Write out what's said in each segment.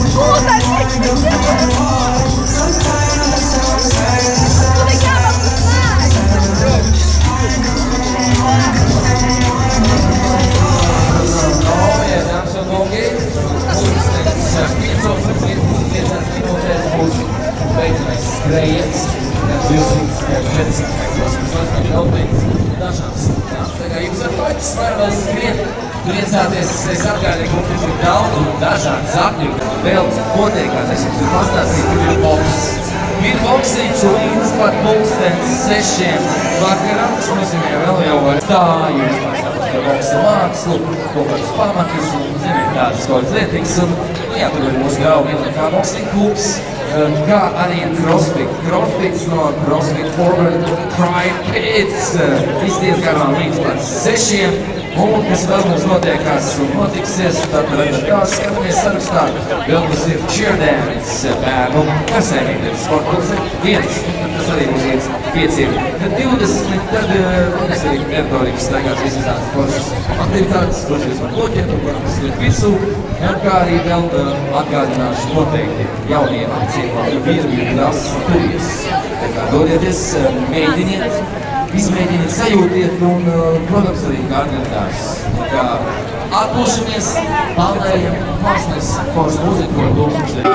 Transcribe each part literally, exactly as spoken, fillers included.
Priecāties, es atgādīju, ka mums ir daudz un dažādi zakļi. Vēl notiekās, es jums pastāstīju, ka ir boks. Ir boksiņš līdz pat pulkstens sešiem vakaram. Tas nozīmē vēl jau var tā, jūs pastāstāt par boksa mākslu, kaut kādus pamatus un, ziniet, tādas kaut kādas lietiņas. Un, jā, tur ir mūsu draugi kā boksiņu klubs, kā arī CrossFit. CrossFits no CrossFit Forward Pride Kids. Viss diezgan līdz pat sešiem. Un, kas vēl mums notiekās un notiksies, tad kā skatāmies sarakstā, vēl tas ir cheerdance bērnu kasēmītēs sportkurs viens, tas arī būs viens pieciem. Tad divdesmit, tad mēs arī retorikas staigās visas tādas foršas aktivitātes, došies par loķiem, un tas ir visu, un kā arī vēl atgādināšu noteikti jauniem apcienot virvju klases turies. Tā kā dodieties, mēģiniet, izmēģiniet, sajūtiet un, protams, arī gārgardās. Kā atpūšamies, baldējam, mākslies, foršu mūziku un lūkums.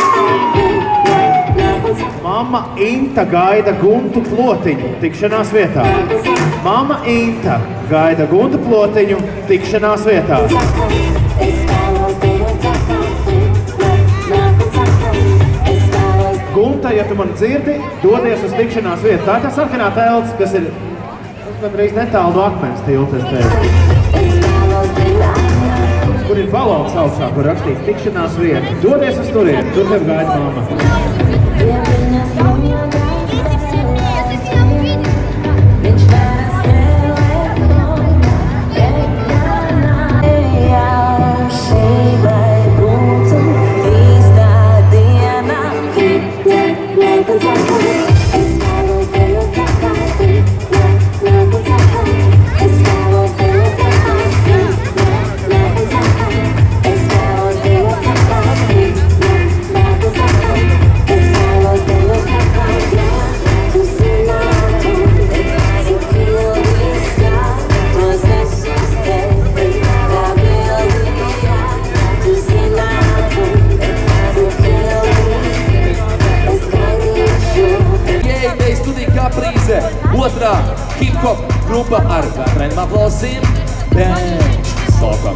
Mamma Inta gaida Guntu Plotiņu tikšanās vietā. Mamma Inta gaida Guntu Plotiņu tikšanās vietā. Gunta, ja tu mani dzirdi, dodies uz tikšanās vietu. Tā ir tā sarkanā telts, kas ir gandrīz netālu no akmens tilta, es teiktu. Kur ir balons augšā, kur rakstīts tikšanās vieta. Dodies uz turieni, tur tev gaida mamma. Otrā hip-hop grupa ar vētrēniem aplausiem. Bang! Sākam!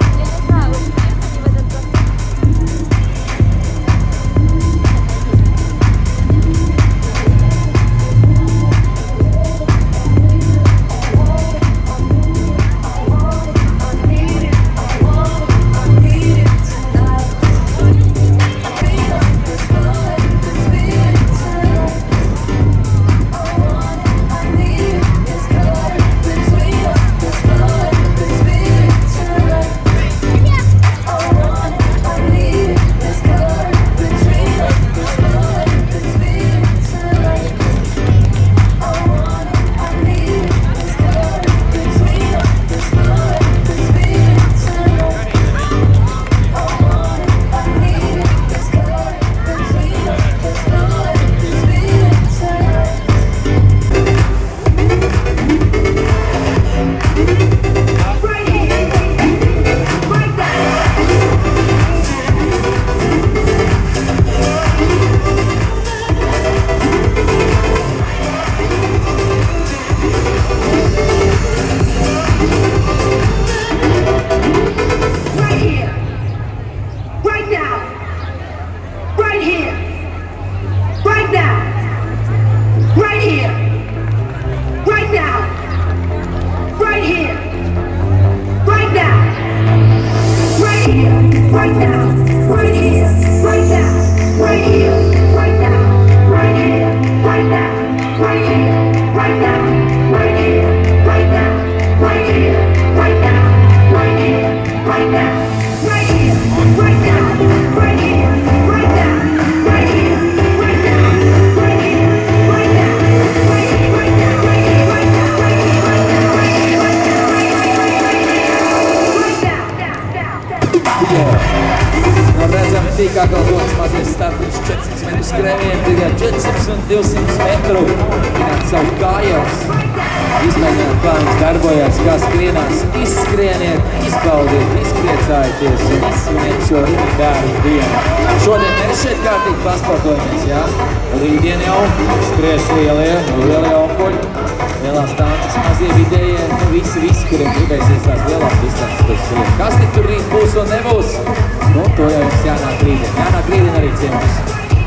mazais startiņš četrsimt metru skrējienu, tagad četrsimt un divsimt metru. Mēģināt savu kājās, izmēģināt, kā viņš darbojas, kā skrienās, izskrieniet, izbaudiet, izpriecājieties un izsviniet šo bērnu dienu. Šodien mēs šeit kārtīgi pasportojamies, jā? Rītdien jau skries lielie, lielie onkuļi, lielās tankas, mazie vidējie, nu visi, visi, kuriem gribēsies tās lielās distances pēc skrien. Kas tik tur rīt būs un nebūs? Nu, to jau jums jānāk rītdien. Jānāk rītdien arī ciemos.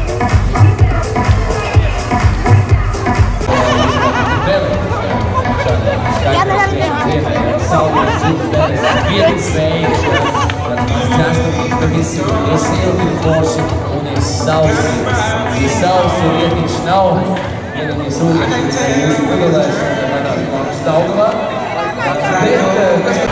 Sausu vietiņš nav, vienīgais ūdens, kas ir uzgulēšana, manās mākas Daugavā. Bet, kas...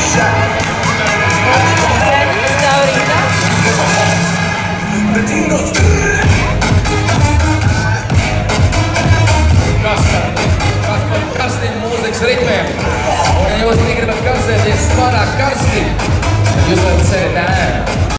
The team goes